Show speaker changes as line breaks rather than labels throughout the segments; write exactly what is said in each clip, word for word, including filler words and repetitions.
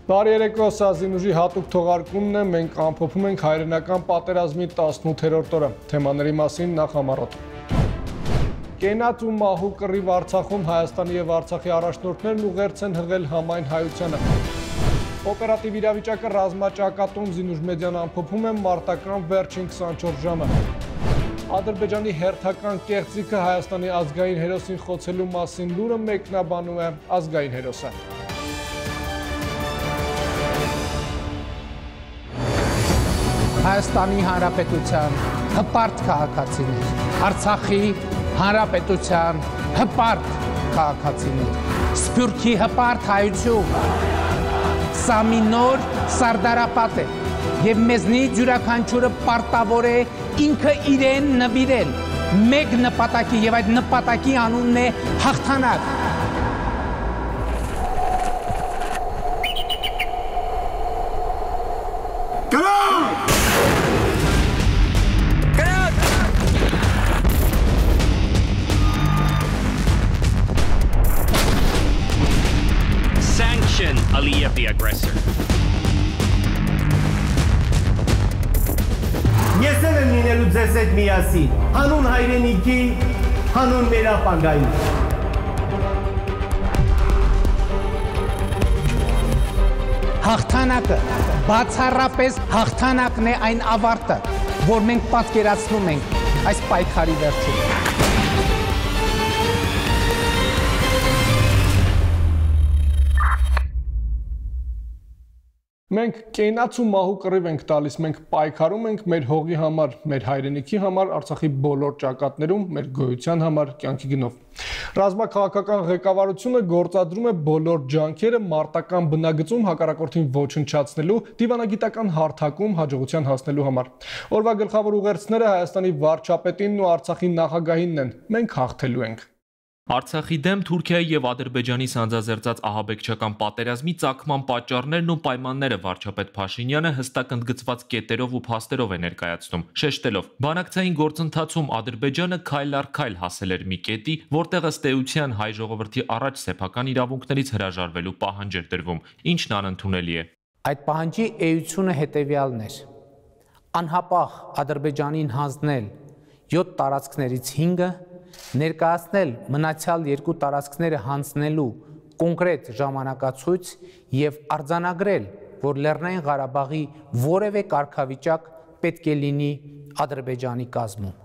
Տարերեկո Սազինուժի հատուկ թողարկումն է, մենք ամփոփում ենք հայրենական պատերազմի տասնութերորդ օրը, թեմաների մասին նախ համառոտ։ Կենաց ու մահու կռիվ Արցախում Հայաստանի եւ Արցախի առաջնորդներն ուղերձ են հղել համայն հայությանը։ Օպերատիվ իրավիճակը ռազմաճակատում Զինուժ մեդիան ամփոփում է մարտական վերջին քսանչորս ժամը։ Ադրբեջանի հերթական կեղծիքը Հայաստանի ազգային հերոսին խոցելու մասին լուրը մեկնաբանում է ազգային հերոսը։
Հայաստանի Հանրապետության հպարտ քաղաքացիներ, Արցախի Հանրապետության հպարտ քաղաքացիներ, Սփյուռքի հպարտ հայություն, սա մի նոր սարդարապատ է եւ մեզնից յուրաքանչյուրը պարտավոր է ինքը իրեն նվիրել մեկ նպատակի եւ այդ նպատակի անունն է հաղթանակ։
Sanction Aliyev the aggressor.
Ես եմ լինելու ձեզ հետ միասին, հանուն հայրենիքի, հանուն մեր ապագայի։
Հաղթանակը բացառապես հաղթանակն է այն ավարտը, որ մենք պատկերացնում ենք այս պայքարի վերջում։
Մենք կենաց ու մահու կռիվ ենք տալիս, մենք պայքարում ենք մեր հողի համար, մեր հայրենիքի համար, Արցախի բոլոր ճակատներում, մեր գոյության համար, կյանքի գնով։ Ռազմաքաղաքական ղեկավարությունը գործադրում է բոլոր ջանքերը մարտական բնագծում հակառակորդին ոչնչացնելու, դիվանագիտական հարթակում հաջողության հասնելու համար։ Օրվա գլխավոր ուղերձները Հայաստանի վարչապետինն ու Արցախի նախագահինն են։ Մենք հաղթելու ենք։
Արցախի դեմ Թուրքիայի եւ Ադրբեջանի սանձազերծած ահաբեկչական պատերազմի ծագման պատճառներն ու պայմանները վարչապետ Փաշինյանը հստակ ընդգծված կետերով ու փաստերով է ներկայացնում, շեշտելով. բանակցային գործընթացում Ադրբեջանը քայլ առ քայլ հասել էր մի կետի, որտեղ ըստ էության հայ ժողովրդի առաջ սեփական իրավունքներից հրաժարվելու պահանջ էր դրվում, ինչն անընդունելի է։
Այդ պահանջի էությունը հետևյալն էր. անհապաղ Ադրբեջանին հանձնել յոթ տարածքներից հինգը, ներկայացնել մնացյալ երկու տարածքները հանձնելու կոնկրետ ժամանակացույց եւ արձանագրել, որ Լեռնային Ղարաբաղի որևէ կարգավիճակ պետք է լինի Ադրբեջանի կազմում։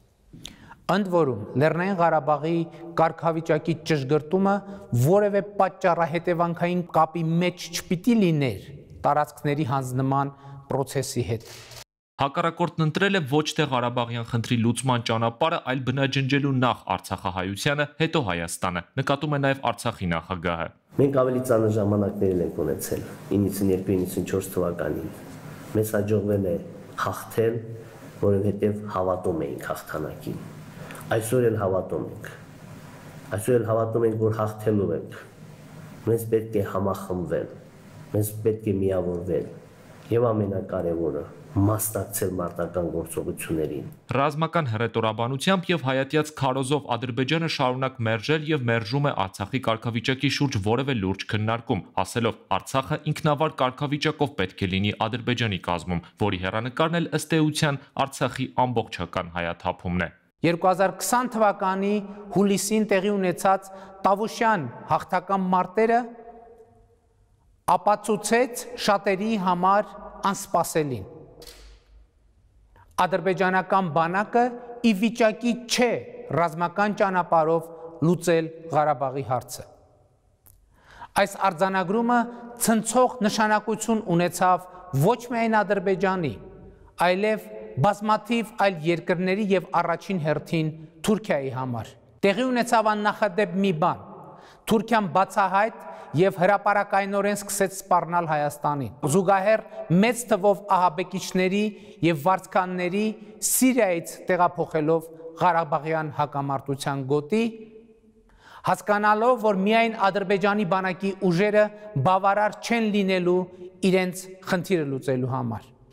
Ընդ որում, Լեռնային Ղարաբաղի կարգավիճակի ճշգրտումը որևէ պատճառահետևանքային կապի մեջ չպիտի լիներ տարածքների հանձնման process-ի հետ։
Հակառակորդն ընտրել է ոչ թե Ղարաբաղյան խնդրի լուծման ճանապարհը, այլ բնաջնջելու նախ Արցախահայությանը, հետո Հայաստանը, նկատում է նաև Արցախի նախագահը։
Մենք ավելի ծանր ժամանակներ ենք ունեցել իննսունյերկու իննսունչորս թվականին։ Մեզ հաջողվել է հաղթել, որովհետև հավատում էինք հաղթանակին։ Այսօր էլ հավատում ենք։ Այսօր էլ հավատում ենք, որ հաղթելու ենք։ Մենք պետք է համախմբվել, մենք պետք է միավորվել, եւ ամենակարևորը մասնակցել մարտական գործողություններին։
Ռազմական հռետորաբանությամբ եւ հայատյաց քարոզով Ադրբեջանը շարունակ մերժել եւ մերժում է Արցախի կարգավիճակի շուրջ որևէ լուրջ քննարկում, ասելով Արցախը ինքնավար կարգավիճակով պետք է լինի Ադրբեջանի կազմում, որի հեռանկարն էլ ըստ էության Արցախի ամբողջական հայաթափումն է։
երկու հազար քսան թվականի հուլիսին տեղի ունեցած Տավուշյան հաղթական մարտերը ապացուցեց շատերի համար անսպասելին։ Ադրբեջանական բանակը ի վիճակի չէ ռազմական ճանապարհով լուծել Ղարաբաղի հարցը։ Այս արձանագրումը ցնցող նշանակություն ունեցավ ոչ միայն Ադրբեջանի, այլև բազմաթիվ այլ երկրների եւ առաջին հերթին Թուրքիայի համար։ Տեղի ունեցավ աննախադեպ մի բան. Թուրքիան բացահայտ եւ հրապարակայնորեն սկսեց սպառնալ Հայաստանին։ Զուգահեռ մեծ թվով ահաբեկիչների եւ վարձկանների Սիրիայից տեղափոխելով Ղարաբաղյան հակամարտության գոտի, հասկանալով, որ միայն Ադրբեջանի բանակի ուժերը բավարար չեն լինելու իրենց խնդիրը լուծելու համար։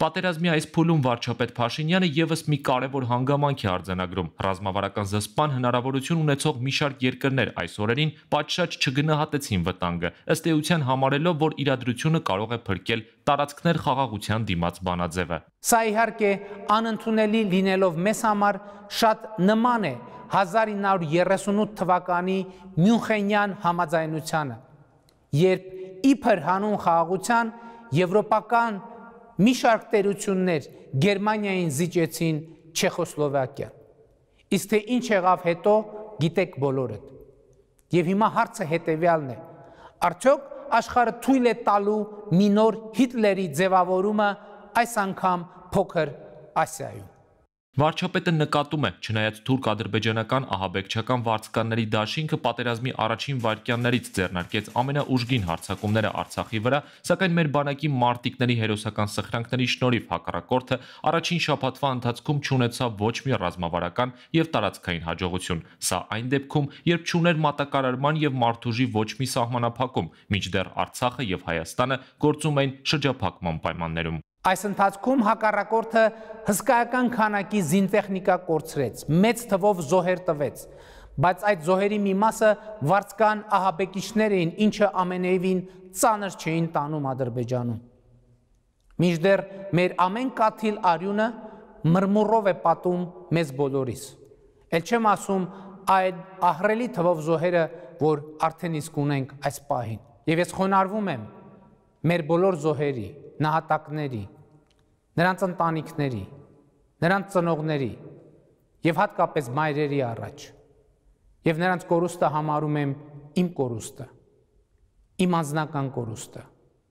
Պատերազմի այս փուլում վարչապետ Փաշինյանը եւս մի կարևոր հանգամանք է արձանագրում։ Ռազմավարական զսպան հնարավորություն ունեցող մի շարք երկրներ այս օրերին պատշաճ չգնահատեցին վտանգը, ըստ էության համարելով, որ իրադրությունը կարող է փրկել տարածքներ խաղաղության դիմաց բանաձևը։
Սա իհարկե անընդունելի լինելով մեզ համար շատ նման է հազար ինը հարյուր երեսունութ թվականի Մյունխենյան համաձայնությանը, երբ իբր հանուն խաղաղության եվրոպական մի շարք տերություններ Գերմանիային զիջեցին Չեխոսլովակիան։ Իսկ թե ինչ եղավ հետո, գիտեք բոլորդ։ Եվ հիմա հարցը հետևյալն է. արդյոք աշխարհը թույլ է տալու մի նոր Հիտլերի ձևավորումը այս անգամ փոքր Ասիայում։
Վարչապետը նկատում է, չնայած թուրք-ադրբեջանական ահաբեկչական վարձկանների դաշինքը պատերազմի առաջին վայրկյաններից ձեռնարկեց ամենաուժգին հարձակումները Արցախի վրա, սակայն մեր բանակի մարտիկների հերոսական սխրանքների շնորհիվ հակառակորդը առաջին շաբաթվա ընթացքում չունեցավ ոչ մի ռազմավարական եւ տարածքային հաջողություն։ Սա այն դեպքում, երբ չուներ մատակարարման եւ մարդուժի ոչ մի սահմանափակում, մինչդեռ Արցախը եւ Հայաստանը գործում էին շրջափակման պայմաններում։
Այս ընթացքում հակառակորդը հսկայական քանակի զինտեխնիկա կորցրեց, մեծ թվով զոհեր տվեց, բայց այդ զոհերի մի մասը վարձկան ահաբեկիչներ էին, ինչը ամենևին ծանր չէին տանում Ադրբեջանում։ Մինչդեռ մեր ամեն կաթիլ արյունը մրմուրով է պատում մեզ բոլորիս։ Էլ չեմ ասում այդ ահռելի թվով զոհերը, որ արդեն իսկ ունենք այս պահին։ Եվ ես խոնարհվում եմ մեր բոլոր զոհերի, նահատակների, նրանց ընտանիքների, նրանց ծնողների եւ հատկապես մայրերի առաջ։ Եվ նրանց կորուստը համարում եմ իմ կորուստը, իմ անձնական կորուստը,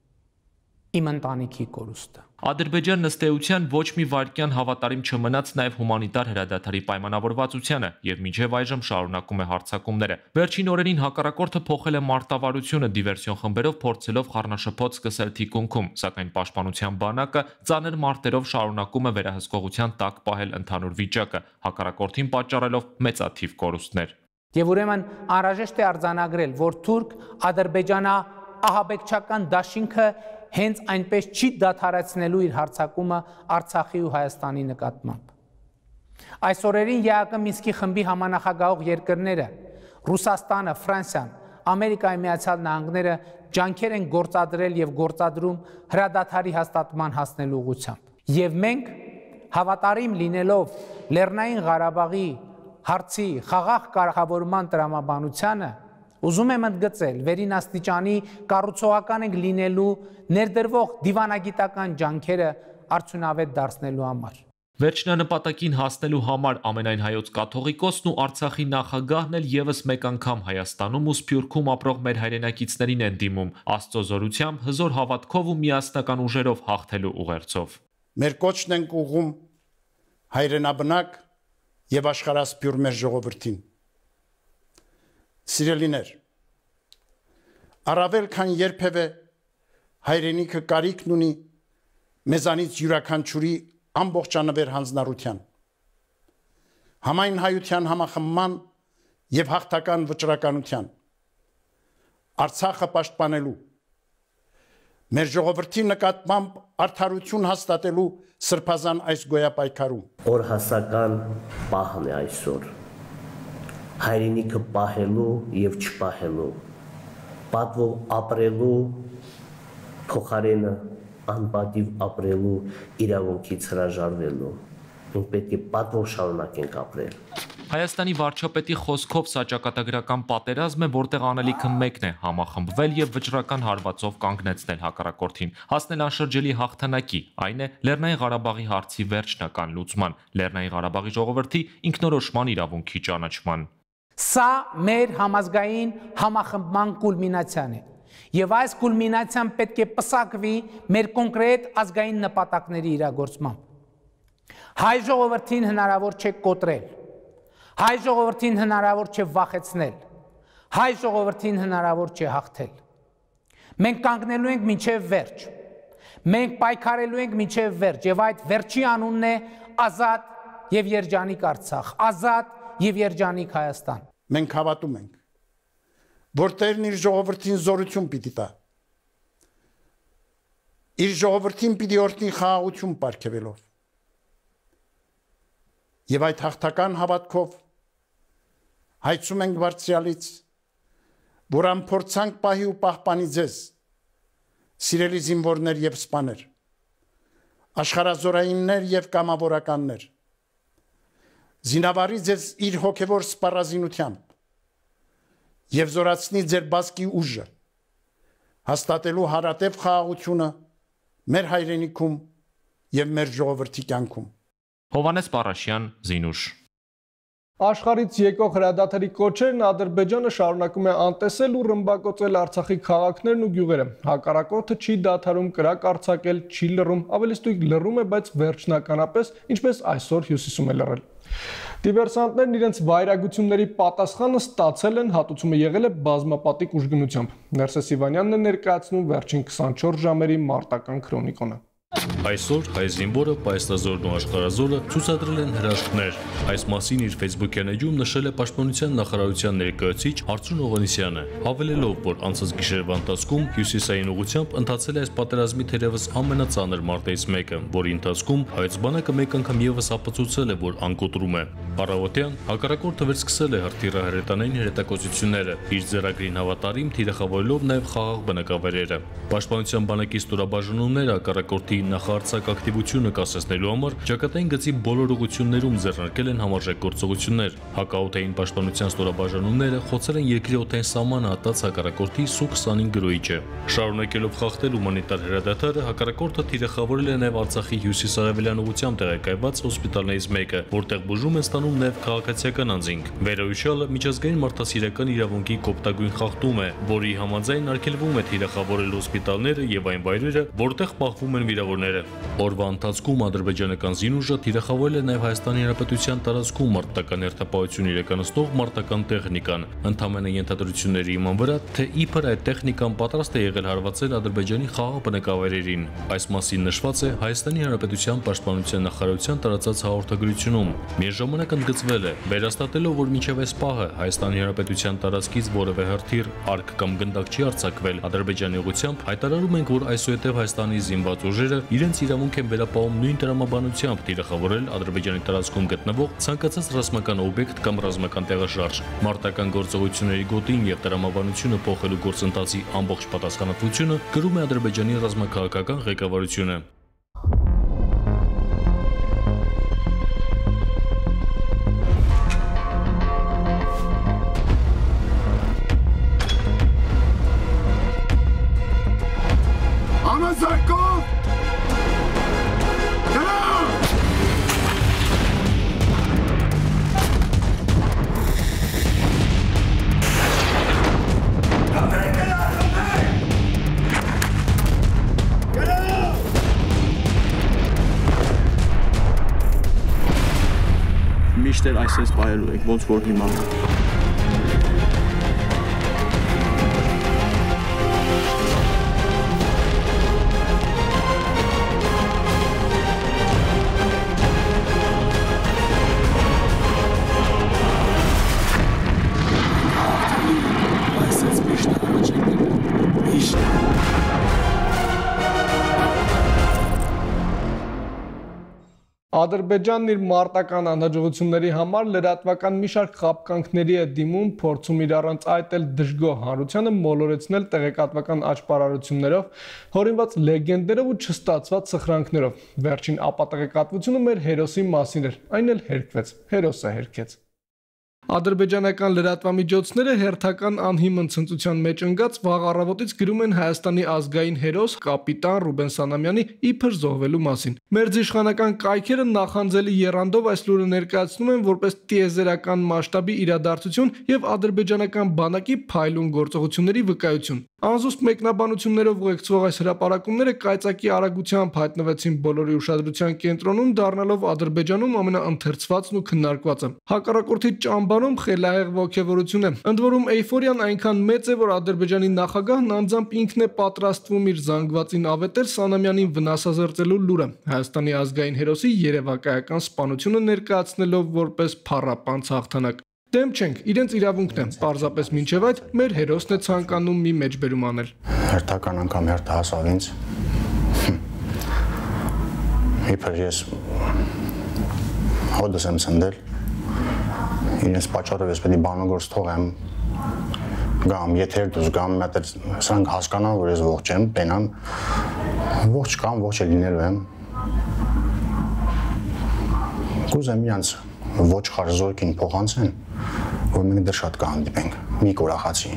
իմ ընտանիքի կորուստը։
Ադրբեջանն ըստ էության ոչ մի վայրկյան հավատարիմ չմնաց նաև հումանիտար հրադադարի պայմանավորվածությանը եւ մինչեւ այժմ շարունակում է հարձակումները։ Վերջին օրերին հակառակորդը փոխել է մարտավարությունը դիվերսիոն խմբերով, փորձելով խառնաշփոթ սկսել թիկունքում, սակայն պաշտպանության բանակը ծանր մարտերով շարունակում է վերահսկողության տակ պահել ընդհանուր վիճակը, հակառակորդին պատճառելով մեծաթիվ կորուստներ։
Եվ ուրեմն անհրաժեշտ է արձանագրել, որ թուրք-ադրբեջանա ահաբեկչական դաշինքը հենց այնպես չի դադարեցնելու իր հարձակումը Արցախի ու Հայաստանի նկատմամբ։ Այս օրերին ԵԱԿ Մինսկի խմբի համանախագահող երկրները Ռուսաստանը, Ֆրանսիան, Ամերիկայի Միացյալ Նահանգները ջանքեր են գործադրել եւ գործադրում հրադադարի հաստատման հասնելու ուղղությամբ։ Եվ մենք հավատարիմ լինելով Լեռնային Ղարաբաղի հարցի խաղաղ կարգավորման տրամաբանությանը, ուզում եմ ընդգծել վերին աստիճանի կառուցողական ենք լինելու ներդրվող դիվանագիտական ջանքերը արդյունավետ դարձնելու համար։
Վերջնանպատակին հասնելու համար ամենայն հայոց կաթողիկոսն ու Արցախի նախագահն էլ եւս մեկ անգամ Հայաստանում ու Սփյուռքում ապրող մեր հայրենակիցներին են դիմում Աստծո զորությամբ, հզոր հավատքով ու միասնական ուժերով հաղթելու ուղերձով։
Մեր կոչն ենք ուղում հայրենաբնակ եւ աշխարհասփյուռ մեր ժողովրդին։ Սիրելիներ, առավել քան երբևէ հայրենիքը կարիքն ունի մեզանից յուրաքանչյուրի ամբողջանվեր հանձնառության, համայն հայության համախմբման եւ հաղթական վճռականության, Արցախը պաշտպանելու, մեր ժողովրդի նկատմամբ արդարություն հաստատելու սրբազան այս գոյապայքարում։
Օրհասական պահն է այսօր, հայրենիքը պահելու եւ չպահելու, պատվով ապրելու փոխարենը անպատիվ ապրելու իրավունքից հրաժարվելու։ Մենք պետք է պատվով շարունակենք ապրել։
Հայաստանի վարչապետի խոսքով սա ճակատագրական պատերազմ է, որտեղ անելիքը մեկն է՝ համախմբվել եւ վճռական հարվածով կանգնեցնել հակառակորդին, հասնել անշրջելի հաղթանակի, այն է Լեռնային Ղարաբաղի հարցի վերջնական լուծման, Լեռնային Ղարաբաղի ժողովրդի ինքնորոշման իրավունքի ճանաչման։
Սա մեր համազգային համախմբման կուլմինացիան է, եւ այս կուլմինացիան պետք է պսակվի մեր կոնկրետ ազգային նպատակների իրագործմամբ։ Հայ ժողովրդին հնարավոր չէ կոտրել, հայ ժողովրդին հնարավոր չէ վախեցնել, հայ ժողովրդին հնարավոր չէ հաղթել։ Մենք կանգնելու ենք մինչև վերջ, մենք պայքարելու ենք մինչև վերջ, եւ այդ վերջի անունն է ազատ եւ երջանիկ Արցախ, ազատ եւ երջանիկ Հայաստան։
Մենք հավատում ենք, որ Տերն իր ժողովրդին զորություն պիտի տա, իր ժողովրդին պիտի օրհնի խաղաղություն պարգևելով։ Եվ այդ հաղթական հավատքով հայցում ենք Բարձրյալից, որ ամփորձանք պահի ու պահպանի ձեզ, սիրելի զինվորներ եւ սպաներ, աշխարհազորայիններ եւ կամավորականներ, զինավարի ձեզ իր հոգևոր սպառազինությամբ եւ զորացնի ձեր բազկի ուժը, հաստատելու հարատև խաղաղությունը մեր հայրենիքում եւ մեր ժողովրդի կյանքում։
Հովհաննես Պարաշյան, Զինուշ։
Աշխարհից եկող հրադադարի կոչերն Ադրբեջանը շարունակում է անտեսել ու ռմբակոծել Արցախի քաղաքներն ու գյուղերը։ Հակառակորդը չի դադարում կրակ արձակել, չի լռում, ավելի ստույգ լռում է, բայց վերջնականապես, ինչպես այսօր Հյուսիսում է լռել։ Դիվերսանտներն իրենց վայրագությունների պատասխանը ստացել են, հատուցումը եղել է բազմապատիկ ուժգնությամբ։ Ներսես Իվանյանն է ներկայացնում վերջին քսանչորս ժամերի մարտական քրոնիկոնը։
Այսօր հայ զինվորը, պայստազորն ու աշխարհազորը ցուցադրել են հրաշքներ։ Այս մասին իր Facebook էջում նշել է Պաշտպանության նախարարության ներկայացուցիչ Արծրուն Օվանեսյանը, հավելելով, որ անցած գիշերվա ընթացքում հյուսիսային ուղղությամբ ընթացել է այս պատերազմի թերևս ամենածանր մարտերից մեկը, որի ընթացքում հայոց բանակը մեկ անգամ եւս ապացուցել է, որ անկոտրում է։ Առավոտյան հակառակորդը վերսկսել է հրթիռահրետանային հրետակոծությունները, իր ձեռագրին հավատարիմ թիրախավորելով նաեւ խաղաղ բնակավայրերը։ Պաշտպանության բանակի ստորաբաժանումները հակառակորդի նախարարցակ ակտիվությունը կասեցնելու համար ճակատային գծի բոլոր ուղղություններում ձեռնարկել են համարժեք գործողություններ։ Հակաօդային պաշտպանության ստորաբաժանումները խոցել են երկրի օդային սահմանը հատած հակառակորդի Սու քսանհինգ գրոհիչը։ Շարունակելով խախտել հումանիտար հրադադարը, հակառակորդը թիրախավորել է նաև Արցախի հյուսիսարևելյան ուղղությամբ տեղակայված հոսպիտալներից մեկը, որտեղ բուժում են ստանում նաև քաղաքացիական անձինք։ Վերոհիշյալը միջազգային մարդասիրական իրավունքի կոպտագույն խախտում է, որի համաձայն արգելվում է թիրախավորել հոսպիտալները եւ այն վայրերը, որտեղ պահվում են վիրավորները։ Օրվա ընթացքում ադրբեջանական զինուժը թիրախավորել է նաև Հայաստանի Հանրապետության տարածքում մարտական հերթապահություն իրականացնող մարտական տեխնիկան, ընդամենը ենթադրությունների իման վրա, թե իբր այդ տեխնիկան պատրաստ է եղել հարվածել Ադրբեջանի խաղաղ բնակավայրերին։ Այս մասին նշված է Հայաստանի Հանրապետության Պաշտպանության նախարարության տարածած հաղորդագրությունում։ Միաժամանակ ընդգծվել է, վերահաստատելով, որ մինչև այս պահը Հայաստանի Հանրապետության տարածքից որևէ հրթիռ, արկ կամ գնդակ չի արձակվել Ադրբեջանի ուղղությամբ, հայտարարում ենք, որ այսուհետև Հայաստանի զինված ուժերը իրենց իրավունք են վերապահում նույն տրամաբանությամբ թիրախավորել Ադրբեջանի տարածքում գտնվող ցանկացած ռազմական օբյեկտ կամ ռազմական տեղաշարժ։ Մարտական գործողությունների գոտին եւ տրամաբանությունը փոխելու գործընթացի ամբողջ պատասխանատվությունը կրում է Ադրբեջանի ռազմաքաղաքական ղեկավարությունը։
Միշտ էլ այսպես պայելու եք, ոնց որ հիմա։
Ադրբեջանն իր մարտական անհաջողությունների համար լրատվական մի շարք խաբկանքների է դիմում, փորձում իր առանց այդ էլ դժգոհ հանրությանը մոլորեցնել տեղեկատվական աճպարարություններով, հորինված լեգենդերով ու չստացված սխրանքներով։ Վերջին ապատեղեկատվությունը մեր հերոսի մասին էր, այն էլ հերկվեց, հերոսը հերքեց։ Ադրբեջանական լրատվամիջոցները հերթական անհիմն ցնծության մեջ ընկած վաղ առավոտից գրում են Հայաստանի ազգային հերոս կապիտան Ռուբեն Սանամյանի իբր զոհվելու մասին։ Մերձիշխանական կայքերը նախանձելի եռանդով այս լուրը ներկայացնում են որպես տիեզերական մասշտաբի իրադարձություն եւ ադրբեջանական բանակի փայլուն գործողությունների վկայություն։ Անզուսպ մեկնաբանություններով ուղեկցվող այս հրապարակումները կայծակի արագությամբ հայտնվեցին բոլորի ուշադրության կենտրոնում, դառնալով Ադրբեջանում ամենաընթերցվածն ու քննարկվածը։ Հակառակորդի ճամբարում խելահեղ ոգևորություն է։ Ընդ որում էյֆորիան այնքան մեծ է, որ Ադրբեջանի նախագահն անձամբ ինքն է պատրաստվում իր զանգվածին ավետել Սանամյանին վնասազերծելու լուրը, Հայաստանի ազգային հերոսի երևակայական սպանությունը ներկայացնելով որպես փառապանց հաղթանակ։ Դեմ չենք, իրենց իրավունքն է, պարզապես մինչև այդ մեր հերոսն է ցանկանում մի մեջբերում անել։
Հերթական անգամ հերթը հասավ ինձ։ իբր ես հոդս եմ ցնդել, իրենց պատճառով ես պետք է բանագործ թողեմ, գամ, եթե դուս գամ, մտեր սրանք հասկանան, որ ես ողջ եմ, բենան, ողջ կամ ողջ լինելու եմ, կուզեմ իրանց ոչ խարզորքին փոխանցեն, որ մենք դեռ շատ կհանդիպենք, մի կուրախացի,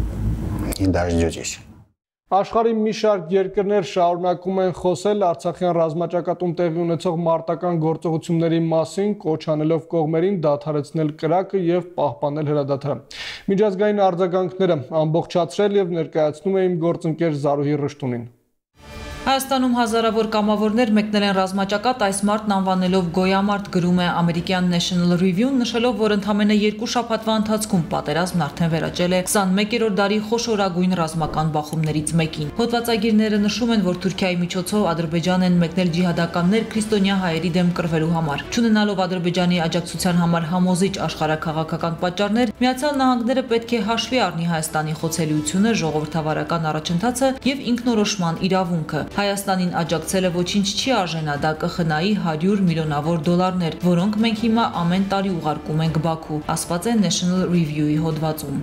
դաժդյոջիս։
Աշխարհի մի շարք երկրներ շարունակում են խոսել Արցախյան ռազմաճակատում տեղի ունեցող մարտական գործողությունների մասին, կոչ անելով կողմերին դադարեցնել կրակը եւ պահպանել հրադադարը։ Միջազգային արձագանքները ամբողջացրել եւ ներկայացնում է իմ գործընկեր Զարուհի Ռշտունին։
Հայաստանում հազարավոր կամավորներ մեկնել են ռազմաճակատ, այս մարտն անվանելով գոյամարտ, գրում է ամերիկյան National Review-ն, նշելով, որ ընդամենը երկու շաբաթվա ընթացքում պատերազմն արդեն վերաճել է քսանմեկերորդ դարի խոշորագույն ռազմական բախումներից մեկին։ Հոդվածագիրները նշում են, որ Թուրքիայի միջոցով Ադրբեջան են մեկնել ջիհադականներ քրիստոնյա հայերի դեմ կռվելու համար։ Չունենալով Ադրբեջանի աջակցության համար համոզիչ աշխարհաքաղաքական պատճառներ, Միացյալ Նահանգները պետք է հաշվի առնի Հայաստանի խոցելիությունը, ժողովրդավարական առաջընթացը եւ ինքնորոշման իրավունքը։ Հայաստանին աջակցելը ոչինչ չի արժենա, դա կխնայի հարյուր միլիոնավոր դոլարներ, որոնք մենք հիմա ամեն տարի ուղարկում ենք Բաքու, ասված է National Review-ի հոդվածում։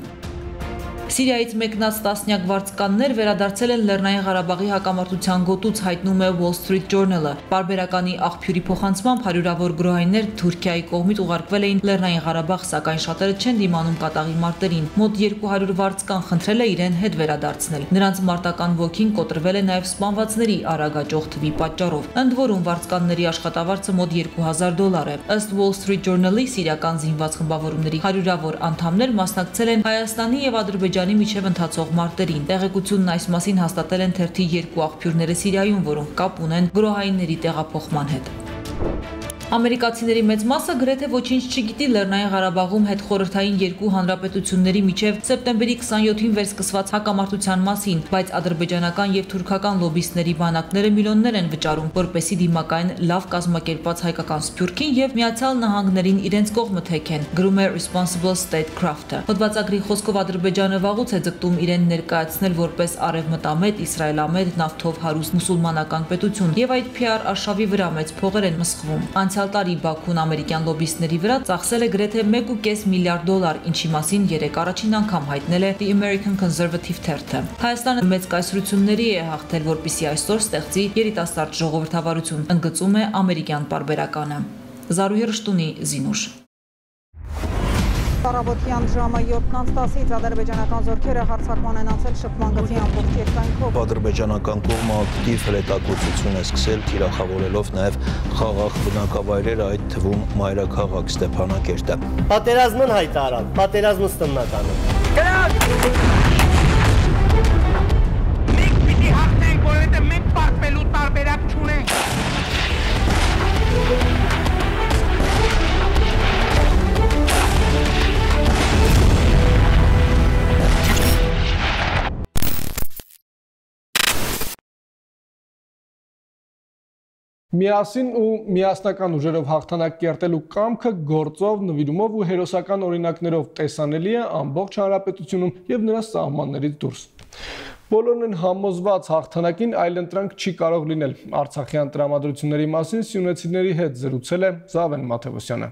Սիրիայից մեկնած տասնյակ վարձկաններ վերադարձել են Լեռնային Ղարաբաղի հակամարտության գոտուց, հայտնում է Wall Street Journal-ը։ Պարբերականի աղբյուրի փոխանցմամբ հարյուրավոր գրոհայիններ Թուրքիայի կողմից ուղարկվել էին Լեռնային Ղարաբաղ, սակայն շատերը չեն դիմանում կատաղի մարտերին։ Մոտ երկու հարյուր վարձկան խնդրել է իրեն հետ վերադարձնել։ Նրանց մարտական ոգին կոտրվել է նաև սպանվածների արագ աճող թվի պատճառով։ Ընդ որում վարձկանների աշխատավարձը մոտ երկու հազար դոլար է։ Ըստ Wall Street Journal-ի սիրիական զինված խմբավորումների հարյուրավոր անդամներ մասնակցել են Հայաստանի եւ Ադրբեջանի միջև ընթացող մարտերին։ Տեղեկությունն այս մասին հաստատել են թերթի երկու աղբյուրները Սիրիայում, որոնք կապ ունեն գրոհայինների տեղափոխման հետ։ Ամերիկացիների մեծ մասը գրեթե ոչինչ չգիտի Լեռնային Ղարաբաղում հետխորհրդային երկու հանրապետությունների միջև սեպտեմբերի քսանյոթին վերսկսված հակամարտության մասին, բայց ադրբեջանական եւ թուրքական լոբբիստների բանակները միլիոններ են վճարում, որպեսզի դիմակայեն լավ կազմակերպված հայկական սփյուռքին եւ Միացյալ Նահանգներին իրենց կողմը թեքեն, գրում է Responsible Statecraft-ը։ Հոդվածագրի խոսքով Ադրբեջանը վաղուց է ձգտում իրեն ներկայացնել որպես արևմտամետ, իսրայելամետ, նավթով հարուստ մուսուլմանական պետություն եւ այդ Փի Ար արշավի վրա մեծ փողեր են մսխվում։ Անցյալ տարի Բաքուն ամերիկյան լոբբիստների վրա ծախսել է գրեթե մեկ ու կես միլիարդ դոլար, ինչի մասին երեք առաջին անգամ հայտնել է The American Conservative թերթը։ Հայաստանը մեծ կայսրությունների է հաղթել, որպեսզի այսօր ստեղծի երիտասարդ ժողովրդավարություն, ընդգծում է ամերիկյան պարբերականը։ Զարուհի Ռշտունի, Զինուշ։
Առավոտյան ժամը յոթ տասից ադրբեջանական զորքերը հարձակման են անցել շփման գծի ամբողջ երկայնքով։
Ադրբեջանական կողմը ակտիվ հրետակոծություն է սկսել, թիրախավորելով նաև խաղաղ բնակավայրերը, այդ թվում մայրաքաղաք Ստեփանակերտը։
Պատերազմն հայտարարել, պատերազմը ստննականը։
Մենք պիտի հաղթենք, որովհետև մենք պարտվելու տարբերակ չունենք։
Միասին ու միասնական ուժերով հաղթանակ կերտելու կամքը գործով, նվիրումով ու հերոսական օրինակներով տեսանելի է ամբողջ հանրապետությունում եւ նրա սահմաններից դուրս։ Բոլորն են համոզված հաղթանակին այլընտրանք չի կարող լինել։ Արցախյան տրամադրությունների մասին սյունեցիների հետ զրուցել է Զավեն Մաթևոսյանը։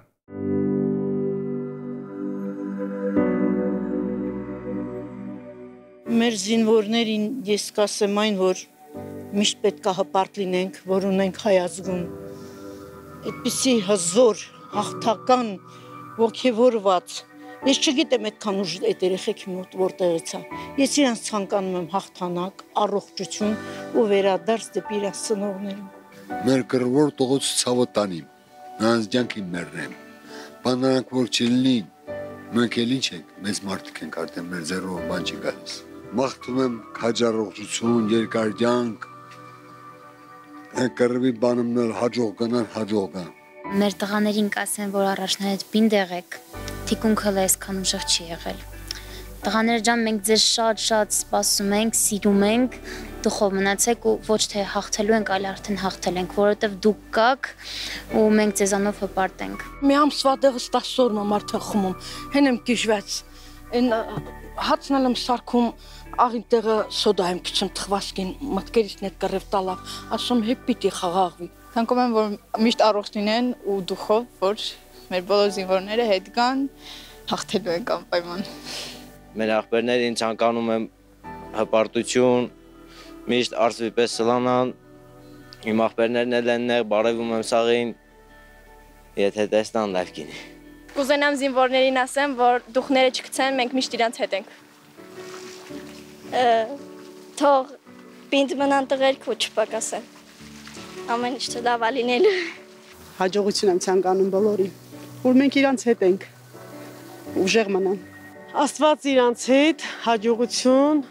Մեր զինվորներին ես կասեմ այն, որ միշտ պետք է հպարտ լինենք, որ ունենք հայազգում։ Այդպիսի հզոր, հաղթական, ոգևորված։ Ես չգիտեմ այդքան ուժ այդ երեխեքի մոտ որտեղից է։ Ես իրանց ցանկանում եմ հաղթանակ, առողջություն ու վերադարձ դեպի իրանց ծնողներին։
Մեր կռվոր տողոց ցավը տանիմ, նրանց ջանքին մեռնեմ։ Բանանակ որ չլինին, մենք էլ ինչ ենք, մեծ մարդիկ ենք արդեն, մեր ձեռով բան չի գալիս։ Մաղթում եմ քաջառողջություն, երկար կյանք, կռվի բանումներ հաջող գնան, հաջող գան։
Մեր տղաներին կասեն, որ առաջնահերթ բինդ եղեք, թիկունքը այսքան ուժեղ չի եղել։ Տղաներ ջան, մենք ձեզ շատ-շատ սպասում ենք, սիրում ենք, դուխով մնացեք ու ոչ թե հաղթելու ենք, այլ արդեն հաղթել ենք, որովհետև դուք կաք ու մենք ձեզանով հպարտ ենք։
Մի ամսվա դեղս տասը օր եմ արդեն խմում, հեն եմ գիժվեց, այն հացնել եմ սարքում, աղին տեղը սոդա եմ քիչում թխվասկին, մտքերից նետ կռև տալավ, ասում հեկ պիտի խաղաղվի։
Ցանկում եմ, որ միշտ առողջ լինեն ու դուխով, որ մեր բոլոր զինվորները հետ գան, հաղթելու ենք անպայման։
Մեր ախպերներին ցանկանում եմ հպարտություն, միշտ արծվի պես սլանան, իմ ախպերներն էլ են նեղ, բարևում եմ սաղին, եթե տեսնան լավ կինի։
Կուզենամ զինվորներին ասեմ, որ դուխները չգցեն, մենք միշտ իրանց հետ ենք։ Թող պինդ մնան տղերք ու չպակասեն։ Ամեն ինչ լավ լինելու։
Հաջողություն եմ ցանկանում բոլորին, որ մենք իրանց հետ ենք, ուժեղ մնան։ Աստված իրանց հետ, հաջողություն,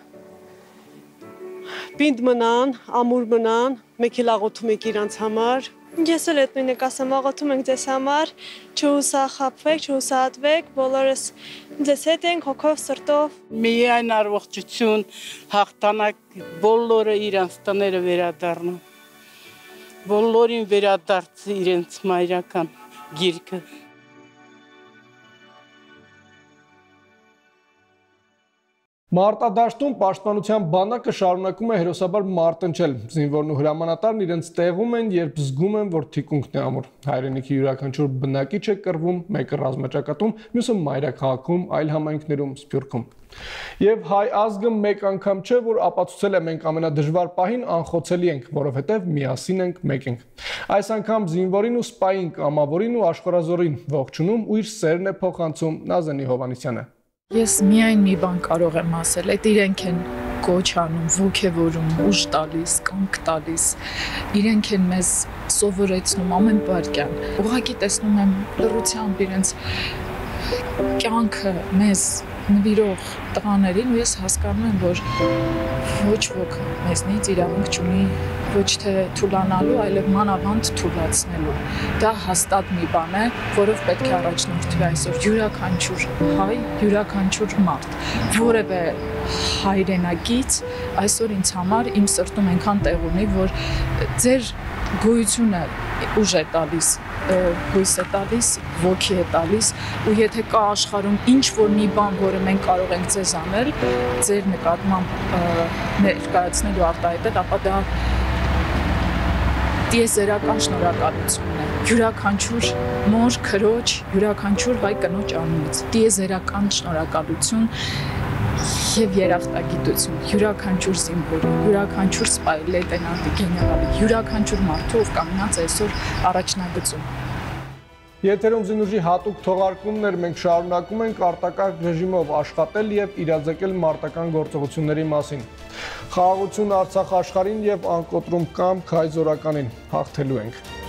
պինդ մնան, ամուր մնան, մեկ էլ աղոթում եք իրանց համար։
Ես էլ այդ նույնը կասեմ, աղոթում ենք ձեզ համար, չհուսախաբվեք, չհուսահատվեք, բոլորս ձեզ հետ ենք, հոգով, սրտով։
Միայն առողջություն, հաղթանակ, բոլորը իրանց տները վերադառնան, բոլորին վերադարձ իրենց մայրական գիրկը։
Մարտադաշտում պաշտպանության բանակը շարունակում է հերոսաբար մարտնչել։ Զինվորն ու հրամանատարն իրենց տեղում են, երբ զգում են, որ թիկունքն է ամուր։ Հայրենիքի յուրաքանչյուր բնակիչ է կռվում, մեկը ռազմաճակատում, մյուսը մայրաքաղաքում, այլ համայնքներում, Սփյուռքում։ Եվ հայ ազգը մեկ անգամ չէ, որ ապացուցել է մենք ամենադժվար պահին անխոցելի ենք, որովհետև միասին ենք, մեկ ենք։ Այս անգամ զինվորին ու սպային, կամավորին ու աշխարհազորին ողջունում ու իր սերն է փոխանցում Նազենի Հովհաննիսյանը։
Ես միայն մի բան կարող եմ ասել, այդ իրենք են կոչ անում, ոգևորում, ուժ տալիս, կամք տալիս, իրենք են մեզ սովորեցնում ամեն վայրկյան։ Ուղղակի տեսնում եմ լռությամբ իրենց կյանքը մեզ նվիրող տղաներին ու ես հասկանում եմ, որ ոչ ոք մեզնից իրավունք չունի ոչ թե թուլանալու, այլև մանավանդ թուլացնելու։ Դա հաստատ մի բան է, որով պետք է առաջնորդվի այսօր յուրաքանչյուր հայ, յուրաքանչյուր մարդ, որևէ հայրենակից այսօր ինձ համար իմ սրտում այնքան տեղ ունի, որ ձեր գոյությունը ուժ է տալիս, հույս է տալիս, ոգի է տալիս ու եթե կա աշխարհում ինչ որ մի բան, որը մենք կարող ենք ձեզ անել, ձեր նկատմամբ ներկայացնել ու արտահայտել, ապա դա տիեզերական շնորհակալությունն է։ Յուրաքանչյուր մոր, քրոջ, յուրաքանչյուր հայ կնոջ անունից տիեզերական շնորհակալություն եւ երախտագիտություն յուրաքանչյուր զինվորի, յուրաքանչյուր սպայի, լեյտենանտի, գեներալի, յուրաքանչյուր մարդու, ով կանգնած է այսօր առաջնագծում։
Եթերում զինուժի հատուկ թողարկումներ մենք շարունակում ենք արտակարգ ռեժիմով աշխատել եւ իրազեկել մարտական գործողությունների մասին։ Խաղաղություն Արցախ աշխարհին եւ անկոտրում կամք հայ զորականին հաղթելու ենք։